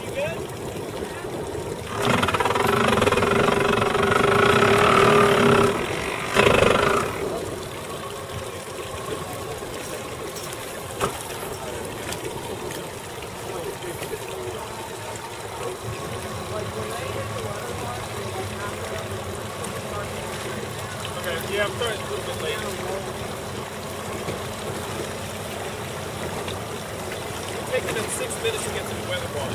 Yeah, I'm starting a little bit late. It's taking them 6 minutes to get to the weather bar.